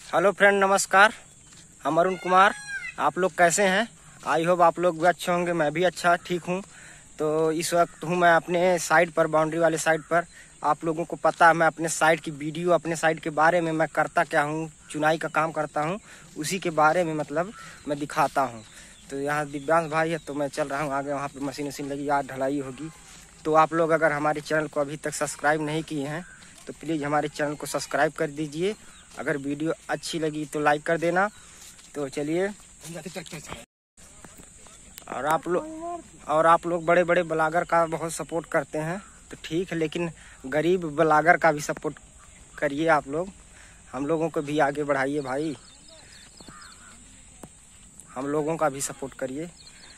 Hello friend, नमस्कार। हम अरुण कुमार। आप लोग कैसे हैं? आई होप आप लोग भी अच्छे होंगे। मैं भी अच्छा ठीक हूं। तो इस वक्त हूं मैं अपने साइड पर, बाउंड्री वाले साइड पर। आप लोगों को पता है मैं अपने साइड की वीडियो, अपने साइड के बारे में मैं करता क्या हूं, चुनाई का काम करता हूं, उसी के बारे में मतलब मैं दिखाता हूं। तो यहाँ दिव्यांश भाई है, तो मैं चल रहा हूँ आगे। वहाँ पर मशीन वशीन लगी, आज ढलाई होगी। तो आप लोग अगर हमारे चैनल को अभी तक सब्सक्राइब नहीं किए हैं तो प्लीज़ हमारे चैनल को सब्सक्राइब कर दीजिए। अगर वीडियो अच्छी लगी तो लाइक कर देना। तो चलिए, और आप लोग बड़े बड़े ब्लॉगर का बहुत सपोर्ट करते हैं तो ठीक है, लेकिन गरीब ब्लॉगर का भी सपोर्ट करिए आप लोग। हम लोगों को भी आगे बढ़ाइए भाई, हम लोगों का भी सपोर्ट करिए।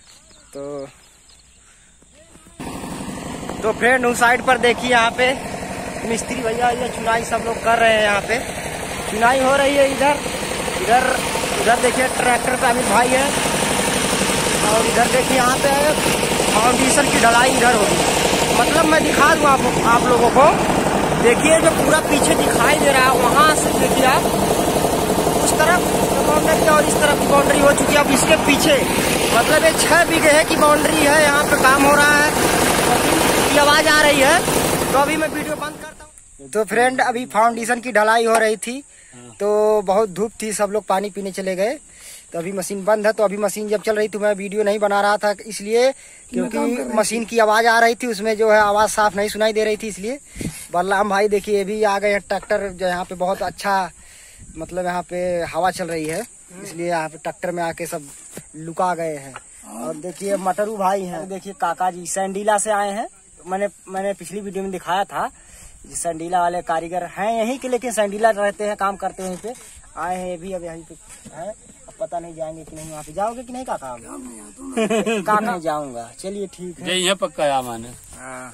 तो फ्रेंड उस साइड पर देखिए, यहाँ पे मिस्त्री भैया ये चुनाई सब लोग कर रहे हैं। यहाँ पे चुनाई हो रही है। इधर देखिए ट्रैक्टर पे अमित भाई है, और इधर देखिए यहाँ पे फाउंडेशन की ढलाई इधर होगी। मतलब मैं दिखा दूँ आप लोगों को। देखिए जो पूरा पीछे दिखाई दे रहा है, वहाँ से देखिए आप उस तरफ बाउंड्री और इस तरफ की बाउंड्री हो चुकी है। अब इसके पीछे मतलब ये 6 बीघे है की बाउंड्री है। यहाँ पे काम हो रहा है, की आवाज आ रही है, तो अभी मैं वीडियो बंद करता हूँ। तो फ्रेंड अभी फाउंडेशन की ढलाई हो रही थी, तो बहुत धूप थी, सब लोग पानी पीने चले गए। तो अभी मशीन बंद है। तो अभी मशीन जब चल रही थी मैं वीडियो नहीं बना रहा था, इसलिए क्योंकि मशीन की आवाज आ रही थी, उसमें जो है आवाज साफ नहीं सुनाई दे रही थी। इसलिए बलराम भाई देखिए भी आ गए हैं। ट्रैक्टर जो यहाँ पे बहुत अच्छा, मतलब यहाँ पे हवा चल रही है, इसलिए यहाँ पे ट्रैक्टर में आके सब लुका गए हैं। और देखिए मटरू भाई हैं, देखिए काका जी सैंडीला से आए हैं। मैंने पिछली वीडियो में दिखाया था, सैंडीला वाले कारीगर हैं यहीं के, लेकिन सैंडीला रहते हैं, काम करते हैं, यहीं पे आए हैं। भी अब यहीं पे है, अब पता नहीं जाएंगे कि नहीं। वहाँ पे जाओगे कि नहीं काका? काम नहीं जाऊंगा। चलिए ठीक है, पक्का माने। हाँ।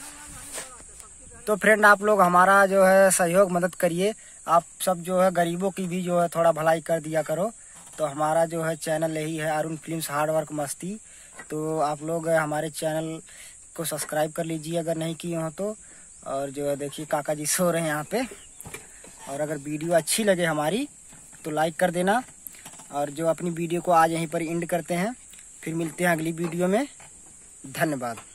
तो फ्रेंड आप लोग हमारा जो है सहयोग मदद करिए। आप सब जो है गरीबों की भी जो है थोड़ा भलाई कर दिया करो। तो हमारा जो है चैनल यही है, अरुण फिल्म्स हार्डवर्क मस्ती। तो आप लोग हमारे चैनल को सब्सक्राइब कर लीजिए अगर नहीं किए हो तो। और जो है देखिए काका जी सो रहे हैं यहाँ पे। और अगर वीडियो अच्छी लगे हमारी तो लाइक कर देना। और जो अपनी वीडियो को आज यहीं पर एंड करते हैं, फिर मिलते हैं अगली वीडियो में। धन्यवाद।